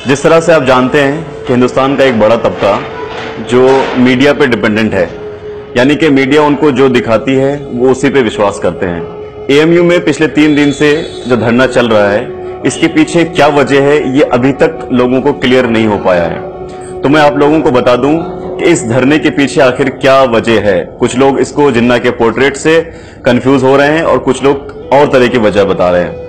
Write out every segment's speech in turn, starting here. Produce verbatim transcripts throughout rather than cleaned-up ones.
जिस तरह से आप जानते हैं कि हिंदुस्तान का एक बड़ा तबका जो मीडिया पे डिपेंडेंट है, यानी कि मीडिया उनको जो दिखाती है वो उसी पे विश्वास करते हैं। एएमयू में पिछले तीन दिन से जो धरना चल रहा है, इसके पीछे क्या वजह है ये अभी तक लोगों को क्लियर नहीं हो पाया है। तो मैं आप लोगों को बता दूं कि इस धरने के पीछे आखिर क्या वजह है। कुछ लोग इसको जिन्ना के पोर्ट्रेट से कंफ्यूज हो रहे हैं और कुछ लोग और तरह की वजह बता रहे हैं।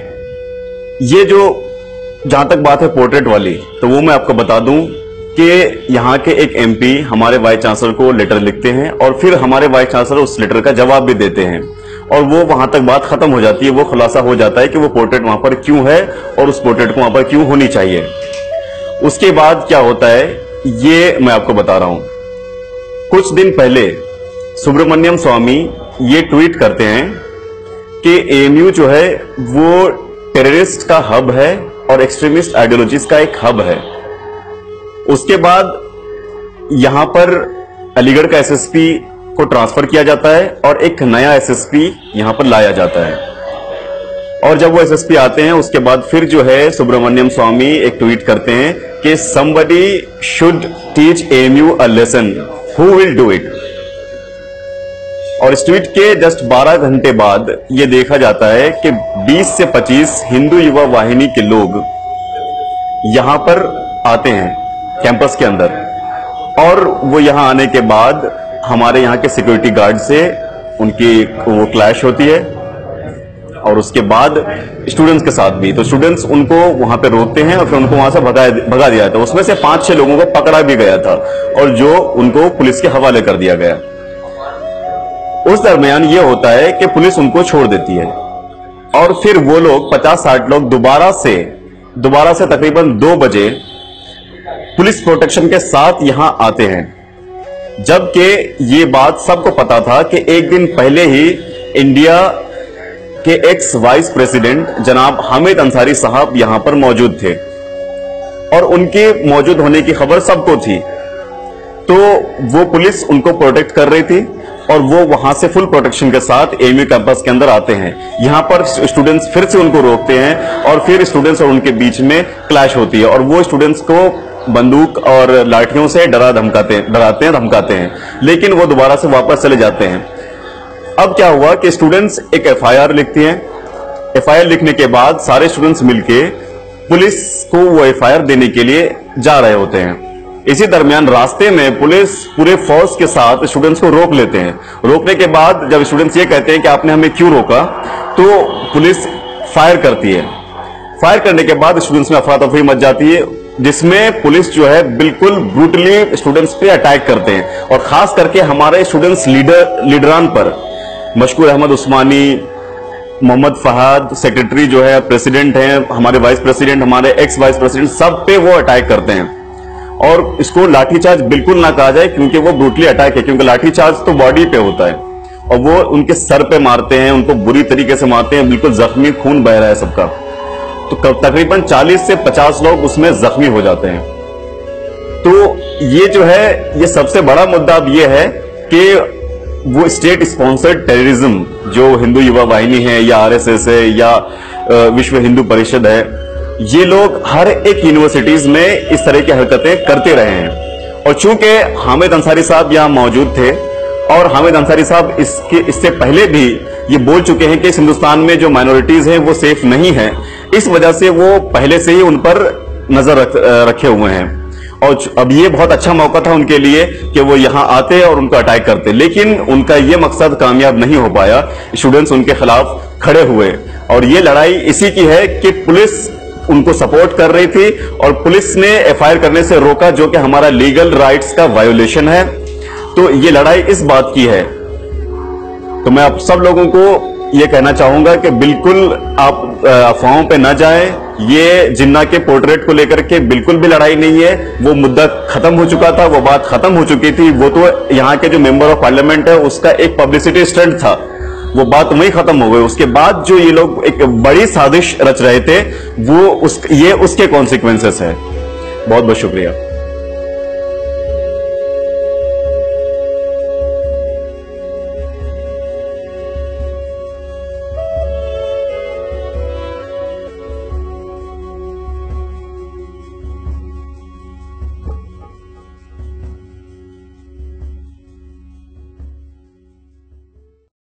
ये जो जहां तक बात है पोर्ट्रेट वाली, तो वो मैं आपको बता दूं कि यहाँ के एक एमपी हमारे वाइस चांसलर को लेटर लिखते हैं और फिर हमारे वाइस चांसलर उस लेटर का जवाब भी देते हैं और वो वहां तक बात खत्म हो जाती है। वो खुलासा हो जाता है कि वो पोर्ट्रेट वहां पर क्यों है और उस पोर्ट्रेट को वहां पर क्यों होनी चाहिए। उसके बाद क्या होता है ये मैं आपको बता रहा हूं। कुछ दिन पहले सुब्रमण्यम स्वामी ये ट्वीट करते हैं कि एएमयू जो है वो टेररिस्ट का हब है और एक्सट्रीमिस्ट आइडियोलॉजीज का एक हब है। उसके बाद यहां पर अलीगढ़ का एसएसपी को ट्रांसफर किया जाता है और एक नया एसएसपी यहां पर लाया जाता है। और जब वो एसएसपी आते हैं उसके बाद फिर जो है सुब्रमण्यम स्वामी एक ट्वीट करते हैं कि somebody should teach A M U a lesson, who will do it? और इस ट्वीट के जस्ट बारह घंटे बाद ये देखा जाता है कि बीस से पच्चीस हिंदू युवा वाहिनी के लोग यहां पर आते हैं कैंपस के अंदर, और वो यहां आने के बाद हमारे यहां के सिक्योरिटी गार्ड से उनकी वो क्लैश होती है और उसके बाद स्टूडेंट्स के साथ भी। तो स्टूडेंट्स उनको वहां पे रोकते हैं और फिर उनको वहां से भगा भगा दिया था। उसमें से पांच छह लोगों को पकड़ा भी गया था और जो उनको पुलिस के हवाले कर दिया गया। उस दरमियान ये होता है कि पुलिस उनको छोड़ देती है और फिर वो लोग पचास साठ लोग दोबारा से दोबारा से तकरीबन दो बजे पुलिस प्रोटेक्शन के साथ यहां आते हैं, जबकि ये बात सबको पता था कि एक दिन पहले ही इंडिया के एक्स वाइस प्रेसिडेंट जनाब हामिद अंसारी साहब यहां पर मौजूद थे और उनके मौजूद होने की खबर सबको थी। तो वो पुलिस उनको प्रोटेक्ट कर रही थी और वो वहां से फुल प्रोटेक्शन के साथ एएमयू कैंपस के अंदर आते हैं। यहां पर स्टूडेंट्स फिर से उनको रोकते हैं और फिर स्टूडेंट्स और उनके बीच में क्लैश होती है और वो स्टूडेंट्स को बंदूक और लाठियों से डरा धमकाते डराते हैं धमकाते हैं, लेकिन वो दोबारा से वापस चले जाते हैं। अब क्या हुआ कि स्टूडेंट्स एक एफआईआर लिखती हैं। एफआईआर लिखने के बाद सारे स्टूडेंट्स मिलके पुलिस को वो एफआईआर देने के लिए जा रहे होते हैं। इसी दरमियान रास्ते में पुलिस पूरे फोर्स के साथ स्टूडेंट्स को रोक लेते हैं। रोकने के बाद जब स्टूडेंट्स ये कहते हैं कि आपने हमें क्यों रोका, तो पुलिस फायर करती है। फायर करने के बाद स्टूडेंट्स में अफरा तफरी मच जाती है, जिसमें पुलिस जो है बिल्कुल ब्रूटली स्टूडेंट्स पे अटैक करते हैं और खास करके हमारे स्टूडेंट्स लीडर लीडरान पर मशकूर अहमद उस्मानी, मोहम्मद फहाद सेक्रेटरी जो है, प्रेसिडेंट हैं, हमारे वाइस प्रेसिडेंट, हमारे एक्स वाइस प्रेसिडेंट, सब पे वो अटैक करते हैं। और इसको लाठीचार्ज बिल्कुल ना कहा जाए क्योंकि वो ब्रूटली अटैक है, क्योंकि लाठीचार्ज तो बॉडी पे होता है और वो उनके सर पे मारते हैं, उनको बुरी तरीके से मारते हैं, बिल्कुल जख्मी, खून बह रहा है सबका। तो तकरीबन चालीस से पचास लोग उसमें जख्मी हो जाते हैं। तो ये जो है ये सबसे बड़ा मुद्दा अब ये है कि वो स्टेट स्पॉन्सर्ड टेररिज्म जो हिंदू युवा वाहिनी है या आरएसएस है या विश्व हिंदू परिषद है, ये लोग हर एक यूनिवर्सिटीज में इस तरह की हरकतें करते रहे हैं। और चूंकि हामिद अंसारी साहब यहां मौजूद थे और हामिद अंसारी साहब इसके इससे पहले भी ये बोल चुके हैं कि इस हिंदुस्तान में जो माइनॉरिटीज हैं वो सेफ नहीं है, इस वजह से वो पहले से ही उन पर नजर रख, रखे हुए हैं। और अब ये बहुत अच्छा मौका था उनके लिए कि वो यहां आते और उनको अटैक करते, लेकिन उनका ये मकसद कामयाब नहीं हो पाया। स्टूडेंट्स उनके खिलाफ खड़े हुए और ये लड़ाई इसी की है कि पुलिस उनको सपोर्ट कर रही थी और पुलिस ने एफआईआर करने से रोका, जो कि हमारा लीगल राइट्स का वायोलेशन है। तो ये लड़ाई इस बात की है। तो मैं आप सब लोगों को ये कहना चाहूंगा कि बिल्कुल आप अफवाहों पे ना जाएं। ये जिन्ना के पोर्ट्रेट को लेकर के बिल्कुल भी लड़ाई नहीं है। वो मुद्दा खत्म हो चुका था, वो बात खत्म हो चुकी थी। वो तो यहाँ के जो मेंबर ऑफ पार्लियामेंट है उसका एक पब्लिसिटी स्टंट था, वो बात वहीं खत्म हो गई। उसके बाद जो ये लोग एक बड़ी साजिश रच रहे थे वो उस ये उसके कॉन्सिक्वेंसेस है। बहुत बहुत शुक्रिया।